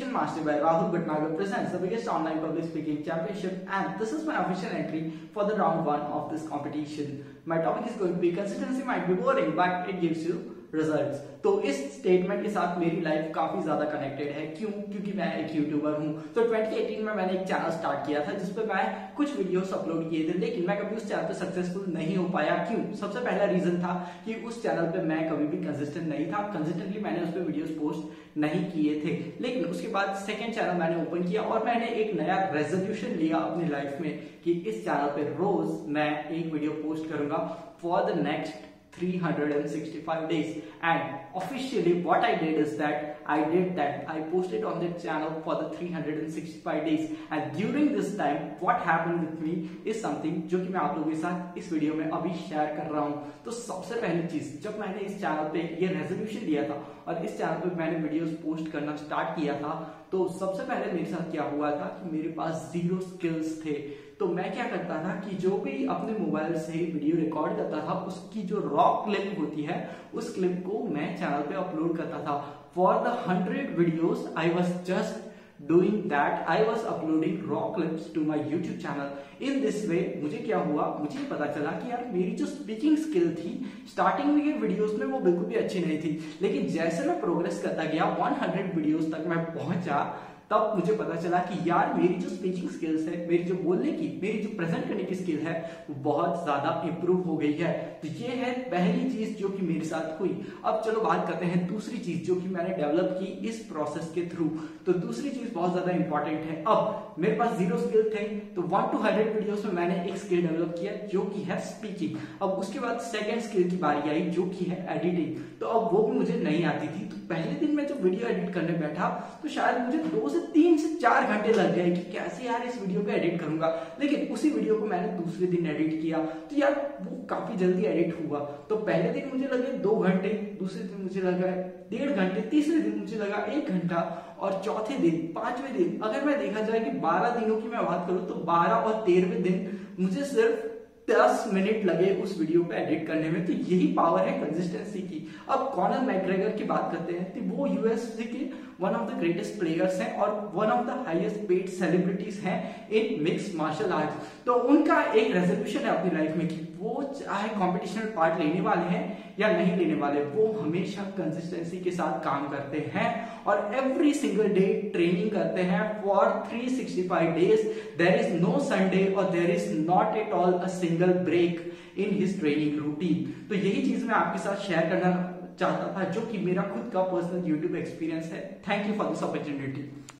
Competition Mastery by Rahul Bhatnagar presents the biggest online public speaking championship, and this is my official entry for the round 1 of this competition. My topic is going to be consistency might be boring but it gives you results. तो इस statement के साथ मेरी life काफी ज्यादा connected है। क्यों? क्योंकि मैं एक यूट्यूबर हूं। तो 2018 में मैंने एक चैनल स्टार्ट किया था जिसपे मैं कुछ वीडियोस अपलोड किए थे, लेकिन मैं कभी उस चैनल पे सक्सेसफुल नहीं हो पाया। क्यों? सबसे पहला रीजन था कि उस चैनल पे मैं कभी भी कंसिस्टेंट नहीं था। कंसिस्टेंटली मैंने उस पर वीडियोस पोस्ट नहीं किए थे। लेकिन उसके बाद सेकेंड चैनल मैंने ओपन किया और मैंने एक नया रेजोल्यूशन लिया अपनी लाइफ में कि इस चैनल पे रोज मैं एक वीडियो पोस्ट करूंगा for the next 365 days, and officially what I did is that I posted on the channel for the 365 days, and during this time what happened with me is something जो कि मैं आप लोगों के साथ इस video में अभी शेयर कर रहा हूँ। तो सबसे पहली चीज, जब मैंने इस चैनल पे ये रेजोल्यूशन लिया था और इस चैनल पे मैंने वीडियोस पोस्ट करना स्टार्ट किया था, तो सबसे पहले मेरे साथ क्या हुआ था कि मेरे पास जीरो स्किल्स थे। तो मैं क्या करता था कि जो भी अपने मोबाइल से वीडियो रिकॉर्ड करता था उसकी जो रॉ क्लिप होती है उस क्लिप को मैं चैनल पे अपलोड करता था। For the 100 videos I was just doing that, I was uploading raw clips to my YouTube channel. In this way मुझे क्या हुआ, मुझे पता चला कि यार मेरी जो स्पीकिंग स्किल थी स्टार्टिंग में ये वीडियोस में वो बिल्कुल भी अच्छी नहीं थी, लेकिन जैसे मैं प्रोग्रेस करता गया 100 वीडियोस तक मैं पहुंचा, तब मुझे पता चला कि यार मेरी जो स्पीकिंग स्किल्स है, मेरी जो बोलने की, मेरी जो प्रेजेंट करने की स्किल है वो बहुत ज्यादा इंप्रूव हो गई है। तो ये है पहली चीज जो कि मेरे साथ हुई। अब चलो बात करते हैं दूसरी चीज जो कि मैंने डेवलप की इस प्रोसेस के थ्रू। तो दूसरी चीज बहुत ज्यादा इंपॉर्टेंट है। अब मेरे पास जीरो स्किल थे, तो 1 to 100 वीडियोस में मैंने एक स्किल डेवलप किया जो कि है स्पीकिंग। अब उसके बाद सेकेंड स्किल की बारी आई जो कि है एडिटिंग। तो अब वो भी मुझे नहीं आती थी। तो पहले दिन मैं जब वीडियो एडिट करने बैठा तो शायद मुझे 2 से 3 से 4 घंटे लग गए कि कैसे यार इस वीडियो को एडिट करूंगा। लेकिन उसी वीडियो को मैंने दूसरे दिन एडिट किया तो यार वो काफी जल्दी एडिट हुआ। तो पहले दिन मुझे लगे 2 घंटे, दूसरे दिन मुझे लगा 1.5 घंटे, तीसरे दिन मुझे लगा 1 घंटा और चौथे दिन, 5वें दिन, अगर मैं देखा जाए कि 12 दिनों की मैं बात करूं तो 12 और 13वें दिन मुझे सिर्फ 10 मिनट लगे उस वीडियो पे एडिट करने में। तो यही पावर है कंसिस्टेंसी की। अब कॉनर मैकग्रेगर की बात करते हैं तो वो यूएसए के one of the greatest players हैं और one of the highest paid celebrities हैं इन मिक्स मार्शल आर्ट्स। तो उनका एक रेजोल्यूशन है अपनी लाइफ में कि वो चाहे कॉम्पिटिशन में पार्ट लेने वाले हैं या नहीं लेने वाले, वो हमेशा कंसिस्टेंसी के साथ काम करते हैं और एवरी सिंगल डे ट्रेनिंग करते हैं for 365 days. There is no Sunday और there is not at all a single break in his training routine. तो यही चीज मैं आपके साथ शेयर करना चाहता था जो कि मेरा खुद का पर्सनल यूट्यूब एक्सपीरियंस है। Thank you for this opportunity.